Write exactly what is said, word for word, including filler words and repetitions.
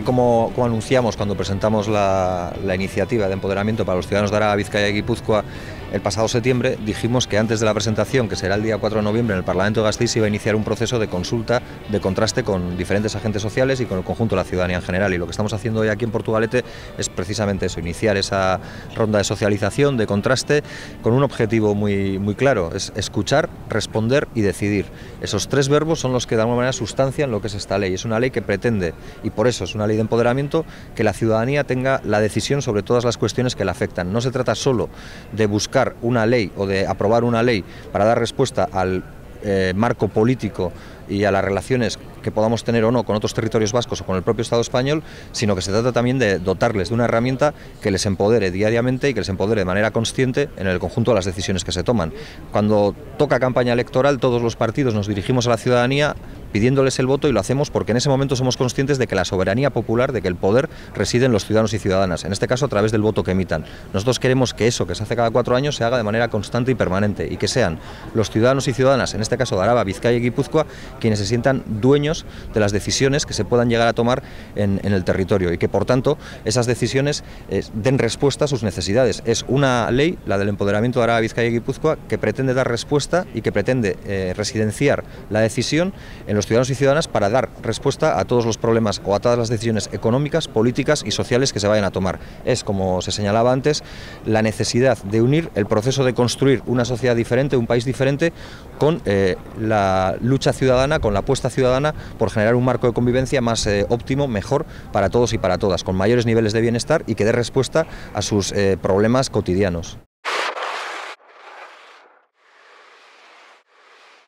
como, como anunciamos cuando presentamos la, la iniciativa de empoderamiento para los ciudadanos de Araba, Vizcaya y Guipúzcoa el pasado septiembre, dijimos que antes de la presentación, que será el día cuatro de noviembre en el Parlamento de Gasteiz, iba a iniciar un proceso de consulta, de contraste con diferentes agentes sociales y con el conjunto de la ciudadanía en general. Y lo que estamos haciendo hoy aquí en Portugalete es precisamente eso, iniciar esa ronda de socialización, de contraste, con un objetivo muy, muy claro, es escuchar, responder y decidir. Esos tres verbos son los que de alguna manera sustancian lo que es esta ley. Es una ley que pretende, y por eso es una ley de empoderamiento, que la ciudadanía tenga la decisión sobre todas las cuestiones que la afectan. No se trata solo de buscar una ley o de aprobar una ley para dar respuesta al eh, marco político y a las relaciones que podamos tener o no con otros territorios vascos o con el propio Estado español, sino que se trata también de dotarles de una herramienta que les empodere diariamente y que les empodere de manera consciente en el conjunto de las decisiones que se toman. Cuando toca campaña electoral, todos los partidos nos dirigimos a la ciudadanía pidiéndoles el voto, y lo hacemos porque en ese momento somos conscientes de que la soberanía popular, de que el poder reside en los ciudadanos y ciudadanas, en este caso a través del voto que emitan. Nosotros queremos que eso que se hace cada cuatro años se haga de manera constante y permanente, y que sean los ciudadanos y ciudadanas, en este caso de Araba, Vizcaya y Guipúzcoa, quienes se sientan dueños de las decisiones que se puedan llegar a tomar en, en el territorio, y que por tanto esas decisiones eh, den respuesta a sus necesidades. Es una ley, la del empoderamiento de Araba, Vizcaya y Guipúzcoa, que pretende dar respuesta y que pretende eh, residenciar la decisión en los ciudadanos y ciudadanas para dar respuesta a todos los problemas o a todas las decisiones económicas, políticas y sociales que se vayan a tomar. Es, como se señalaba antes, la necesidad de unir el proceso de construir una sociedad diferente, un país diferente, con eh, la lucha ciudadana, con la apuesta ciudadana por generar un marco de convivencia más eh, óptimo, mejor para todos y para todas, con mayores niveles de bienestar y que dé respuesta a sus eh, problemas cotidianos.